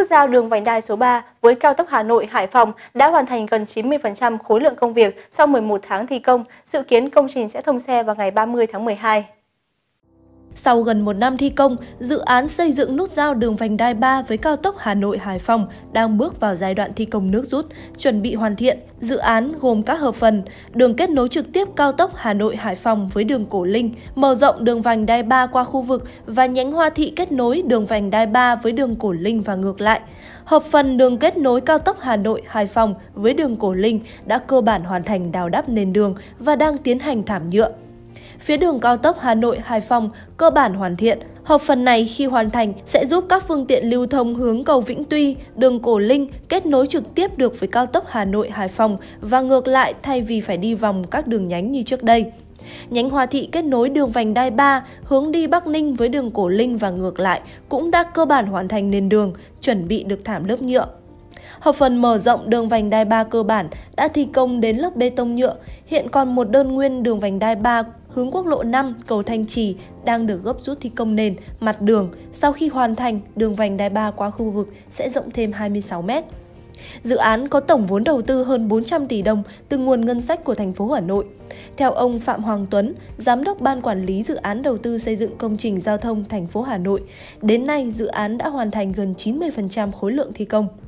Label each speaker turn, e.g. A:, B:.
A: Nút giao đường vành đai số 3 với cao tốc Hà Nội - Hải Phòng đã hoàn thành gần 90% khối lượng công việc sau 11 tháng thi công, dự kiến công trình sẽ thông xe vào ngày 30 tháng 12.
B: Sau gần một năm thi công, dự án xây dựng nút giao đường vành đai 3 với cao tốc Hà Nội - Hải Phòng đang bước vào giai đoạn thi công nước rút, chuẩn bị hoàn thiện. Dự án gồm các hợp phần: đường kết nối trực tiếp cao tốc Hà Nội - Hải Phòng với đường Cổ Linh, mở rộng đường vành đai 3 qua khu vực và nhánh Hoa Thị kết nối đường vành đai 3 với đường Cổ Linh và ngược lại. Hợp phần đường kết nối cao tốc Hà Nội - Hải Phòng với đường Cổ Linh đã cơ bản hoàn thành đào đắp nền đường và đang tiến hành thảm nhựa. Phía đường cao tốc Hà Nội - Hải Phòng cơ bản hoàn thiện. Hợp phần này khi hoàn thành sẽ giúp các phương tiện lưu thông hướng cầu Vĩnh Tuy, đường Cổ Linh kết nối trực tiếp được với cao tốc Hà Nội - Hải Phòng và ngược lại thay vì phải đi vòng các đường nhánh như trước đây. Nhánh Hoa Thị kết nối đường vành đai 3 hướng đi Bắc Ninh với đường Cổ Linh và ngược lại cũng đã cơ bản hoàn thành nền đường, chuẩn bị được thảm lớp nhựa. Hợp phần mở rộng đường vành đai 3 cơ bản đã thi công đến lớp bê tông nhựa, hiện còn một đơn nguyên đường vành đai 3 hướng quốc lộ 5 cầu Thanh Trì đang được gấp rút thi công nền, mặt đường. Sau khi hoàn thành, đường vành đai 3 qua khu vực sẽ rộng thêm 26 m. Dự án có tổng vốn đầu tư hơn 400 tỷ đồng từ nguồn ngân sách của thành phố Hà Nội. Theo ông Phạm Hoàng Tuấn, Giám đốc Ban Quản lý Dự án Đầu tư xây dựng công trình giao thông thành phố Hà Nội, đến nay dự án đã hoàn thành gần 90% khối lượng thi công.